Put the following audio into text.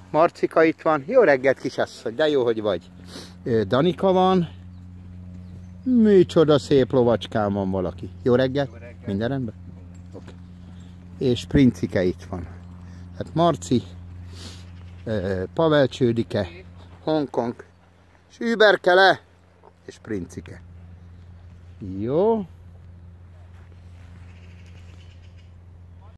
Marcika itt van. Jó reggelt, kisasszony, de jó, hogy vagy. Danika van. Micsoda szép lovacskám van valaki. Jó reggelt? Minden rendben? Okay. És Princike itt van. Hát Marci, Pavel Csődike, Hongkong, Süberkele és Princike. Jó.